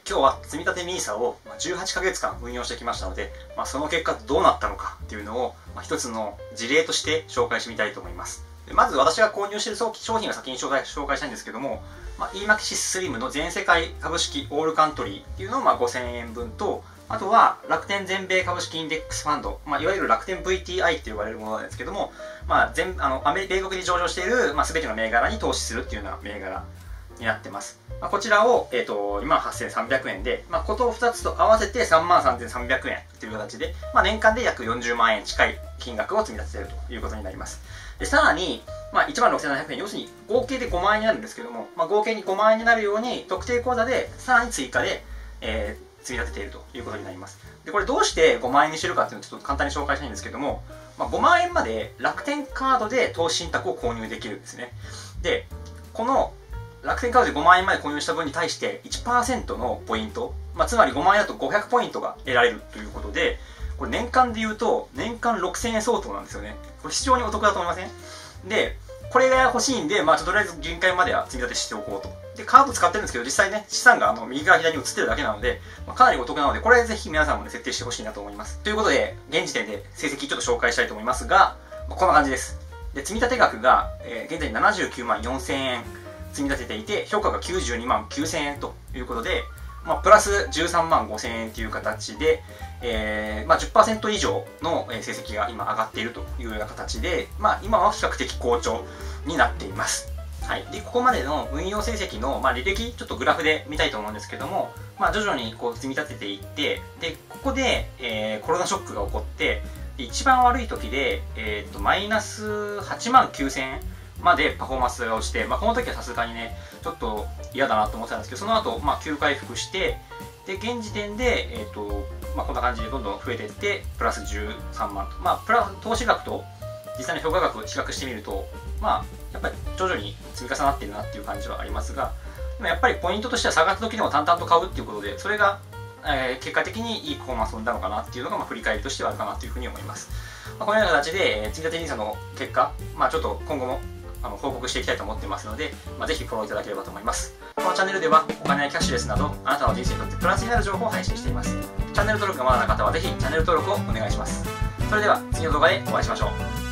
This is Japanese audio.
今日は積立 NISA を18ヶ月間運用してきましたので、その結果どうなったのかっていうのを一つの事例として紹介してみたいと思います。まず私が購入している商品を先に紹介したいんですけども、EMAXIS SLIM の全世界株式オールカントリーっていうのを5000円分と、あとは楽天全米株式インデックスファンド、いわゆる楽天 VTI って呼ばれるものなんですけども、米国に上場している全ての銘柄に投資するっていうような銘柄になってます。こちらを、28300円で、ことを2つと合わせて33300円という形で、年間で約40万円近い金額を積み立てているということになります。でさらに、16700円、要するに合計で5万円になるんですけども、合計に5万円になるように特定口座でさらに追加で、積み立てているということになります。でこれどうして5万円にしてるかっていうのをちょっと簡単に紹介したいんですけども、5万円まで楽天カードで投資信託を購入できるんですね。でこの楽天カードで5万円まで購入した分に対して 1% のポイント、つまり5万円だと500ポイントが得られるということで、これ年間で言うと年間6000円相当なんですよね。これ非常にお得だと思いません？でこれが欲しいんで、とりあえず限界までは積み立てしておこうと。でカード使ってるんですけど、実際ね資産が右側左に移ってるだけなので、かなりお得なので、これぜひ皆さんもね設定してほしいなと思います。ということで現時点で成績ちょっと紹介したいと思いますが、こんな感じです。で積み立て額が、現在79万4000円積み立てていて、評価が92万9000円ということで、プラス13万5000円という形で、10% 以上の成績が今上がっているというような形で、今は比較的好調になっています。はい、でここまでの運用成績の、履歴ちょっとグラフで見たいと思うんですけども、徐々にこう積み立てていって、でここで、コロナショックが起こって、一番悪い時で、マイナス8万9000円までパフォーマンスが落ちて、この時はさすがにねちょっと嫌だなと思ってたんですけど、その後、急回復して、で現時点で、こんな感じでどんどん増えていって、プラス13万と、投資額と実際の評価額を比較してみると、やっぱり徐々に積み重なっているなっていう感じはありますが、でもやっぱりポイントとしては下がった時でも淡々と買うっていうことで、それが、結果的にいいパフォーマンスを生んだのかなっていうのが、振り返りとしてはあるかなというふうに思います。このような形で、積立 NISA の結果、ちょっと今後も報告していきたいと思ってますので、ぜひフォローいただければと思います。このチャンネルではお金やキャッシュレスなどあなたの人生にとってプラスになる情報を配信しています。チャンネル登録がまだの方はぜひチャンネル登録をお願いします。それでは次の動画でお会いしましょう。